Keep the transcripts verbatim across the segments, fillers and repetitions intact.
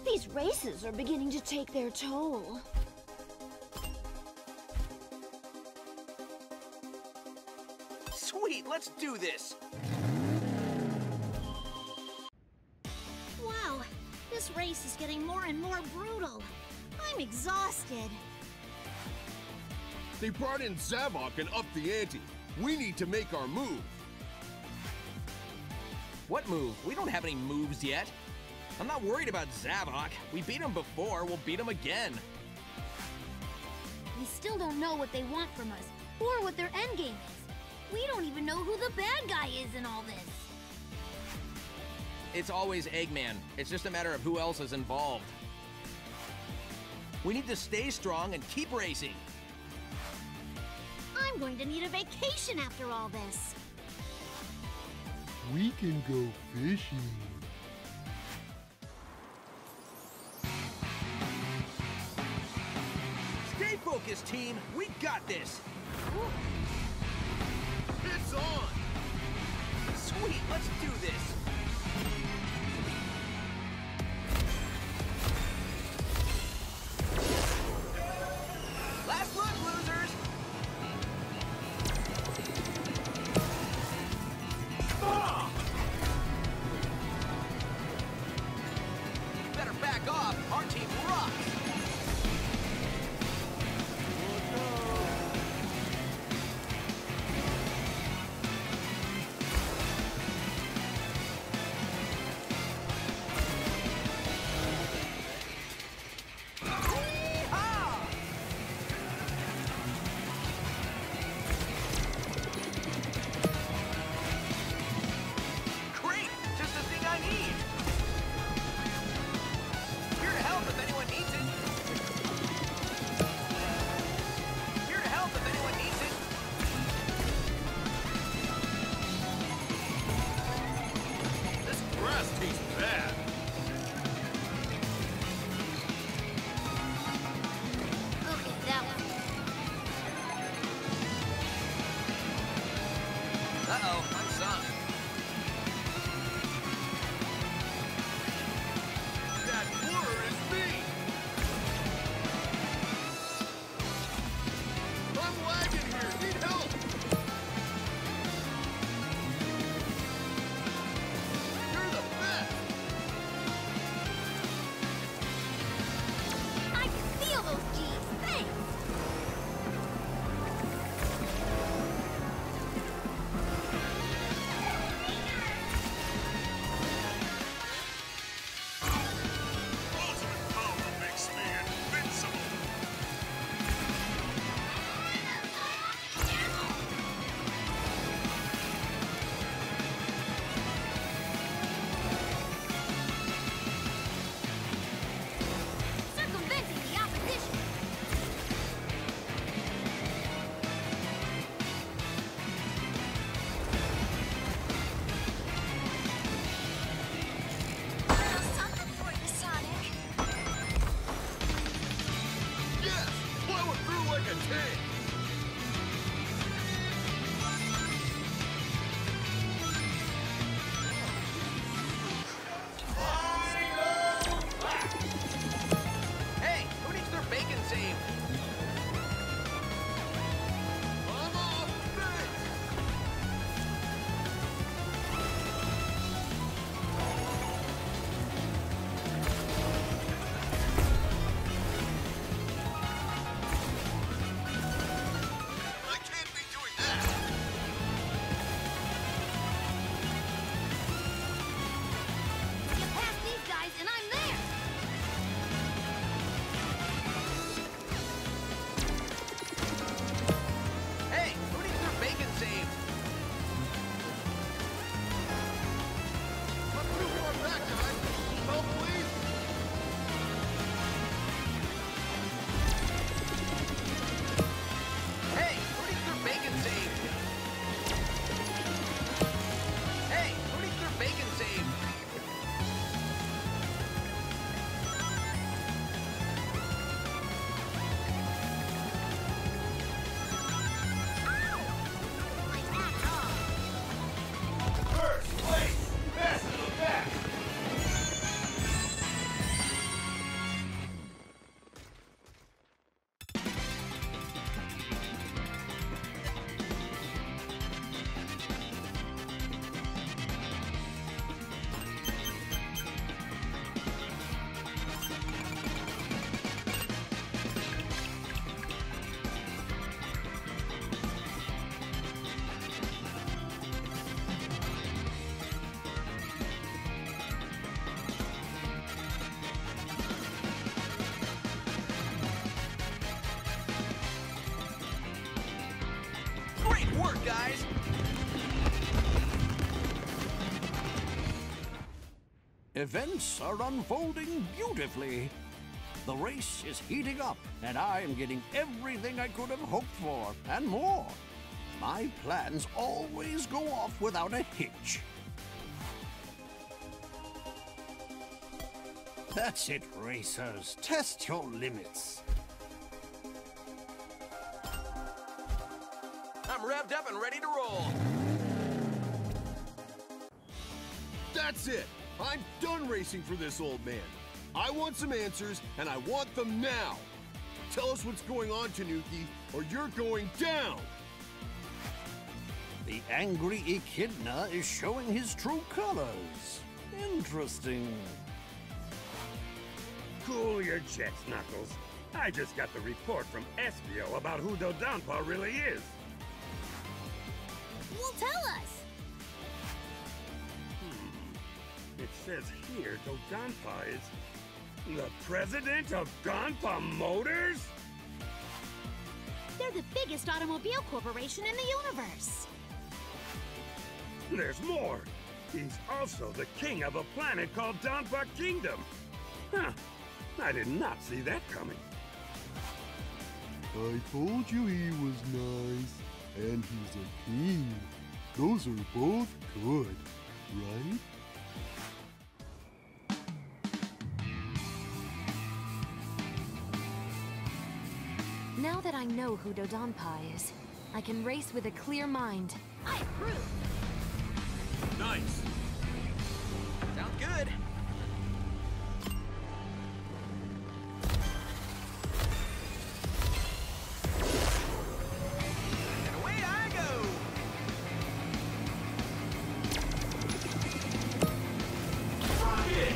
These races are beginning to take their toll. Sweet, let's do this! Wow, this race is getting more and more brutal. I'm exhausted. They brought in Zavok and upped the ante. We need to make our move. What move? We don't have any moves yet. I'm not worried about Zavok. We beat him before, we'll beat him again. We still don't know what they want from us, or what their endgame is. We don't even know who the bad guy is in all this. It's always Eggman. It's just a matter of who else is involved. We need to stay strong and keep racing. I'm going to need a vacation after all this. We can go fishing. Stay focused, team. We got this. It's on! Sweet, let's do this. Last look, losers! Ah! Better back off. Our team rocks. Uh-oh, I'm sunk. That blur is me! I'm lagging here! Need help! You're the best! guys. Events are unfolding beautifully. The race is heating up, and I am getting everything I could have hoped for, and more. My plans always go off without a hitch. That's it, racers. Test your limits. I'm revved up and ready to roll. That's it. I'm done racing for this old man. I want some answers, and I want them now. Tell us what's going on, Tanuki, or you're going down. The angry Echidna is showing his true colors. Interesting. Cool your jets, Knuckles. I just got the report from Espio about who Dodon Pa really is. Well, tell us! Hmm. It says here Dodon Pa is the president of Dodon Pa Motors? They're the biggest automobile corporation in the universe. There's more. He's also the king of a planet called Dodon Pa Kingdom. Huh. I did not see that coming. I told you he was nice, and he's a king. Those are both good, right? Now that I know who Dodon Pa is, I can race with a clear mind. I approve! Nice. Sounds good. And away I go. Rocket!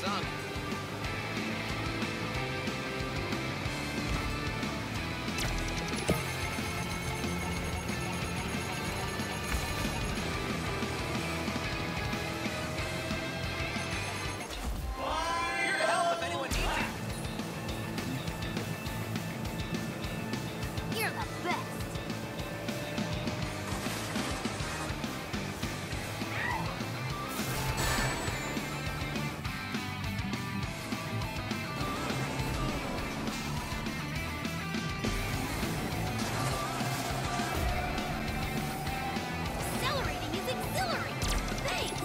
sung. Here to help if anyone needs it. You're the best. Accelerating is exhilarating. Thanks.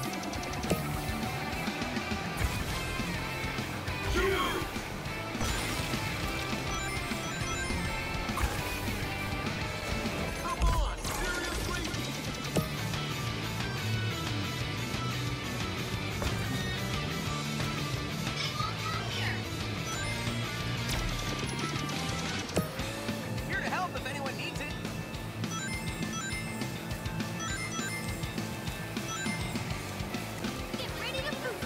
Come on, seriously? Here to help if anyone needs it. Get ready to move.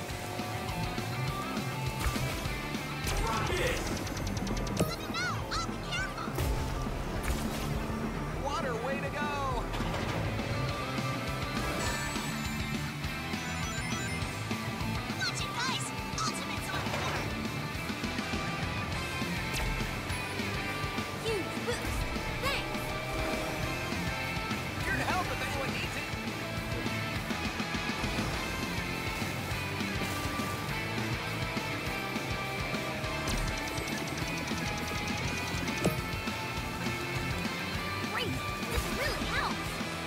Water, way to go. Watch it, guys! Ultimate's on board! Huge boost. Thanks. Here to help if anyone needs it. Great. This really helps.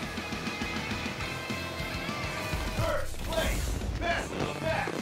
First place, best of the best.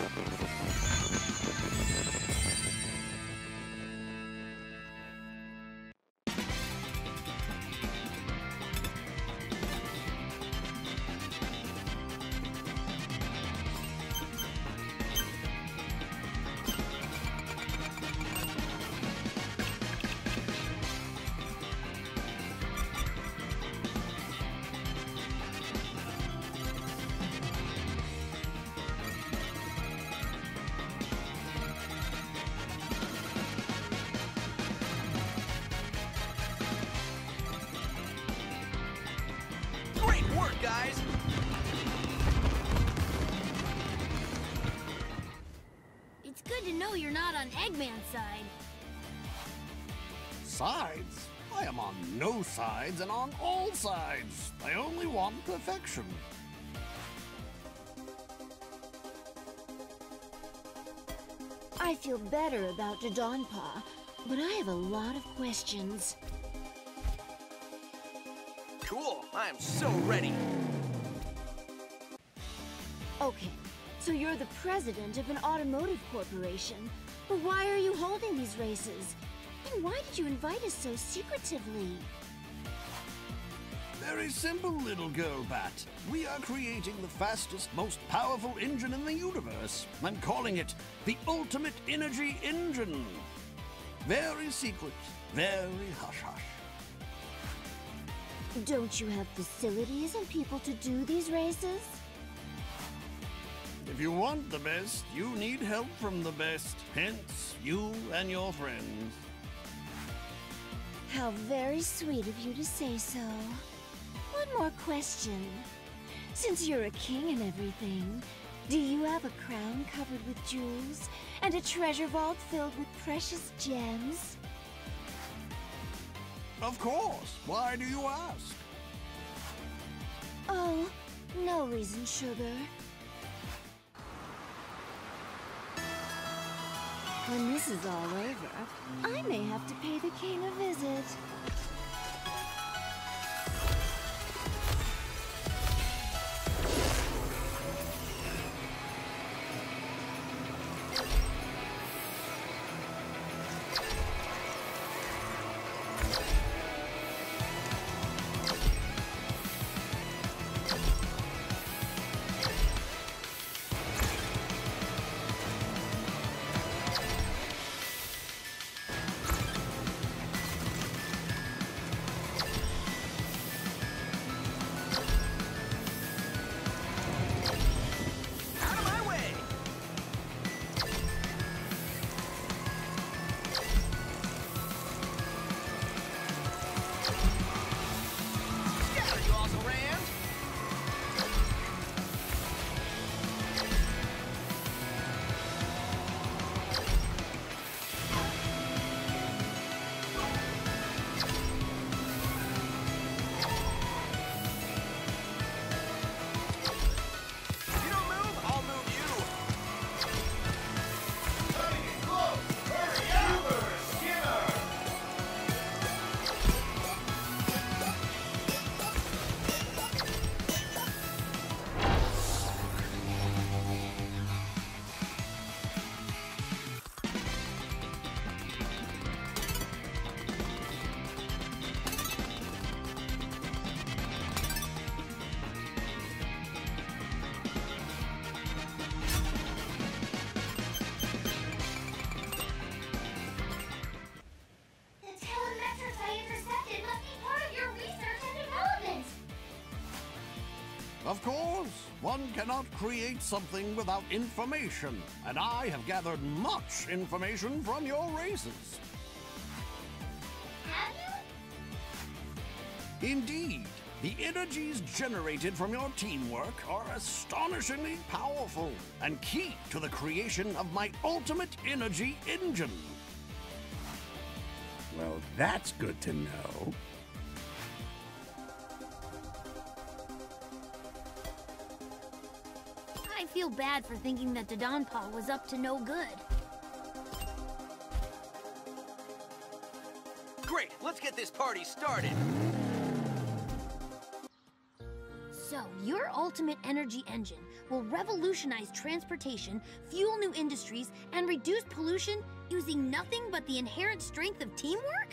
Great work, guys. It's good to know you're not on Eggman's side. Sides? I am on no sides and on all sides. I only want perfection. I feel better about Dodon Pa, but I have a lot of questions. Cool. I am so ready. Okay, so you're the president of an automotive corporation, but why are you holding these races? And why did you invite us so secretively? Very simple, little girl bat. We are creating the fastest, most powerful engine in the universe. I'm calling it the Ultimate Energy Engine. Very secret, very hush-hush. Don't you have facilities and people to do these races? If you want the best, you need help from the best. Hence, you and your friends. How very sweet of you to say so. One more question. Since you're a king and everything, do you have a crown covered with jewels and a treasure vault filled with precious gems? Of course. Why do you ask? Oh, no reason, sugar. When this is all over, I may have to pay the king a visit. Of course, one cannot create something without information, and I have gathered much information from your races. Have you? Indeed, the energies generated from your teamwork are astonishingly powerful and key to the creation of my ultimate energy engine. Well, that's good to know. I feel bad for thinking that Dodon Pa was up to no good. Great, let's get this party started. So, your ultimate energy engine will revolutionize transportation, fuel new industries, and reduce pollution using nothing but the inherent strength of teamwork?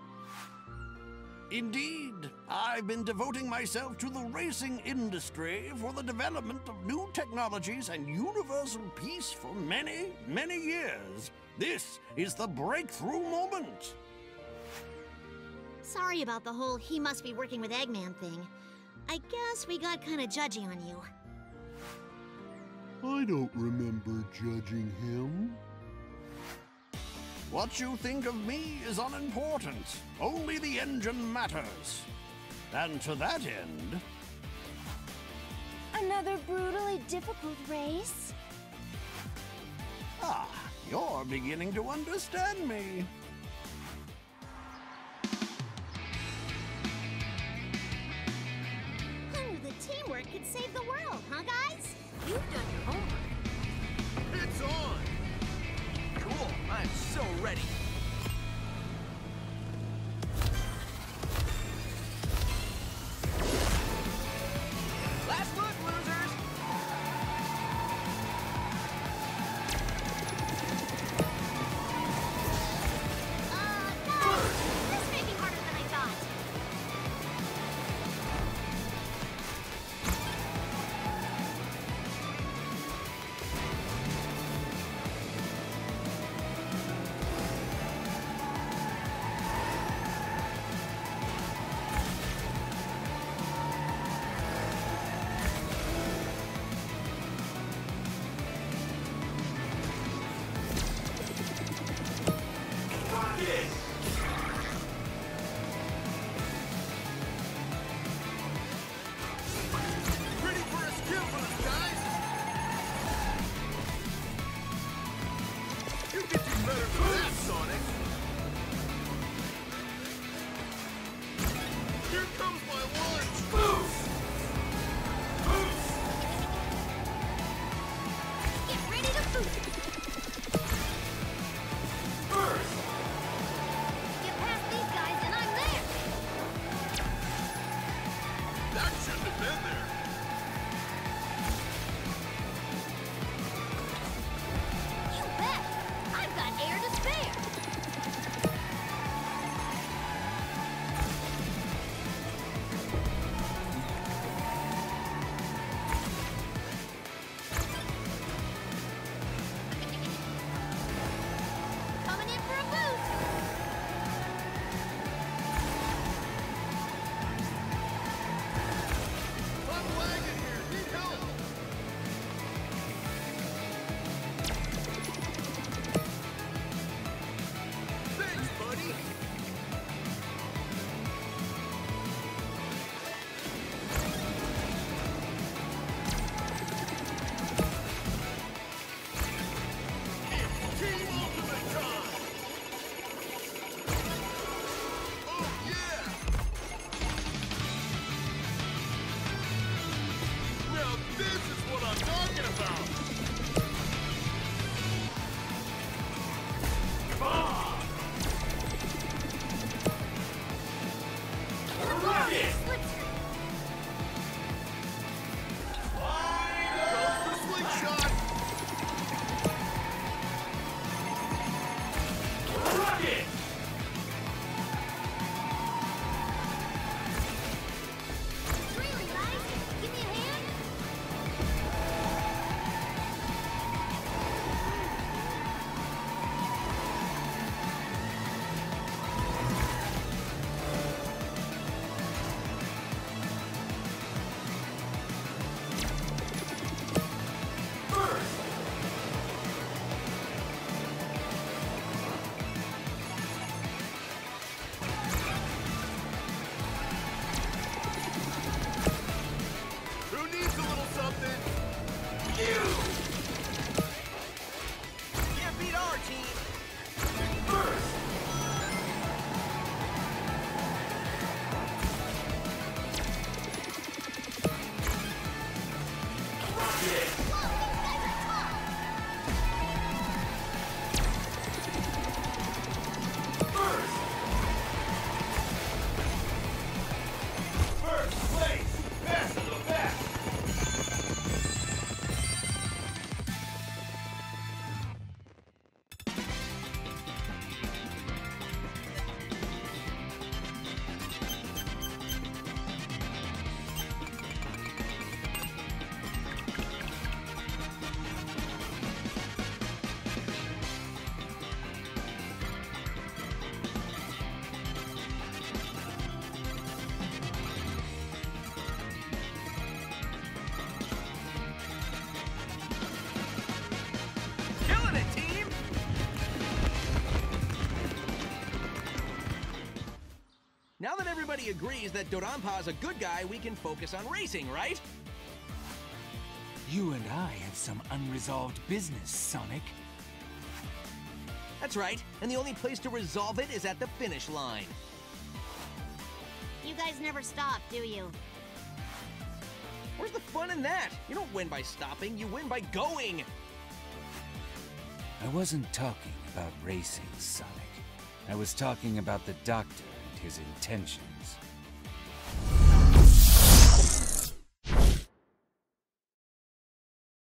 Indeed, I've been devoting myself to the racing industry for the development of new technologies and universal peace for many, many years. This is the breakthrough moment. Sorry about the whole he must be working with Eggman thing. I guess we got kinda judgy on you. I don't remember judging him. What you think of me is unimportant. Only the engine matters. And to that end... Another brutally difficult race? Ah, you're beginning to understand me. Who knew that teamwork could save the world, huh, guys? You've done your homework. It's on! Cool, I'm so ready. Last look, losers! Uh, no! This may be harder than I thought. Ready for a stimulus, guys? You could do better than that, Sonic. Here comes my lunch. Get ready to boost! Get past these guys and I'm there! That shouldn't have been there. You bet! I've got air to spare! everybody agrees that Dodon Pa is a good guy, we can focus on racing, right? You and I have some unresolved business, Sonic. That's right, and the only place to resolve it is at the finish line. You guys never stop, do you? Where's the fun in that? You don't win by stopping, you win by going! I wasn't talking about racing, Sonic. I was talking about the Doctor and his intentions.